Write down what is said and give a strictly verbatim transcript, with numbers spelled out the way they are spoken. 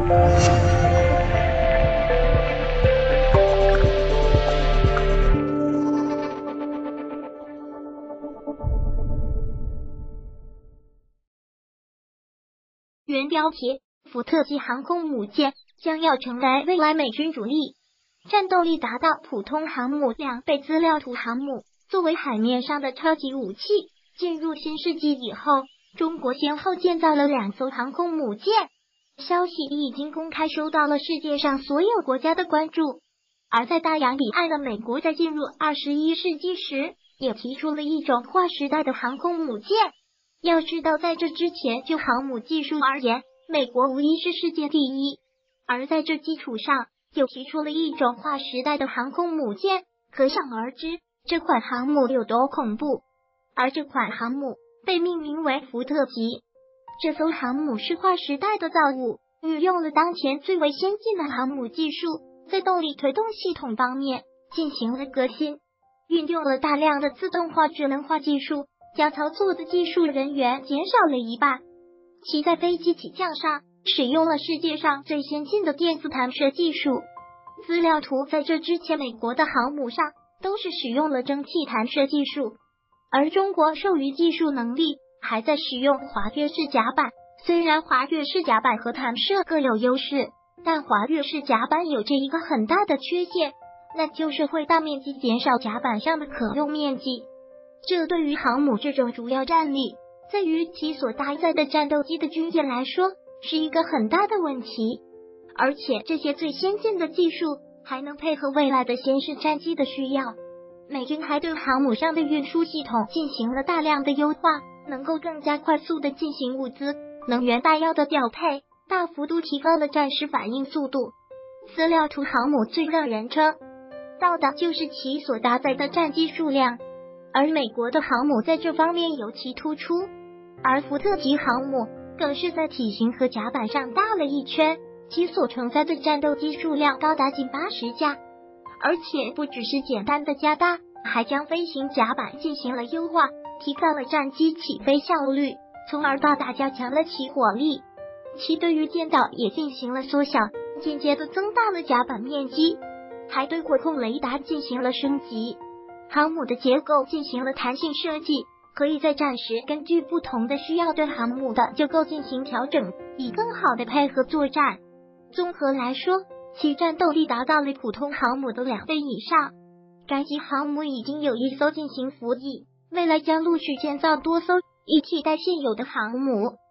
原标题：福特级航空母舰将要成为未来美军主力，战斗力达到普通航母两倍。资料图：航母作为海面上的超级武器，进入新世纪以后，中国先后建造了两艘航空母舰，消息已经公开，受到了世界上所有国家的关注。而在大洋彼岸的美国，在进入二十一世纪时，也提出了一种划时代的航空母舰。要知道，在这之前，就航母技术而言，美国无疑是世界第一。而在这基础上，又提出了一种划时代的航空母舰，可想而知，这款航母有多恐怖。而这款航母被命名为福特级。这艘航母是划时代的造物，运用了当前最为先进的航母技术，在动力推动系统方面进行了革新，运用了大量的自动化、智能化技术，将操作的技术人员减少了一半。其在飞机起降上使用了世界上最先进的电子弹射技术。资料图：在这之前，美国的航母上都是使用了蒸汽弹射技术，而中国授予技术能力还在使用滑跃式甲板。虽然滑跃式甲板和弹射各有优势，但滑跃式甲板有着一个很大的缺陷，那就是会大面积减少甲板上的可用面积。这对于航母这种主要战力在于其所搭载的战斗机的军舰来说，是一个很大的问题。而且这些最先进的技术还能配合未来的先式战机的需要。美军还对航母上的运输系统进行了大量的优化，能够更加快速的进行物资、能源、弹药的调配，大幅度提高了战时反应速度。资料图：航母最让人称道的就是其所搭载的战机数量，而美国的航母在这方面尤其突出，而福特级航母更是在体型和甲板上大了一圈，其所承载的战斗机数量高达近八十架，而且不只是简单的加大，还将飞行甲板进行了优化，提高了战机起飞效率，从而大大加强了其火力。其对于舰岛也进行了缩小，间接的增大了甲板面积，还对火控雷达进行了升级。航母的结构进行了弹性设计，可以在战时根据不同的需要对航母的结构进行调整，以更好的配合作战。综合来说，其战斗力达到了普通航母的两倍以上。该级航母已经有一艘进行服役，未来将陆续建造多艘，以替代现有的航母。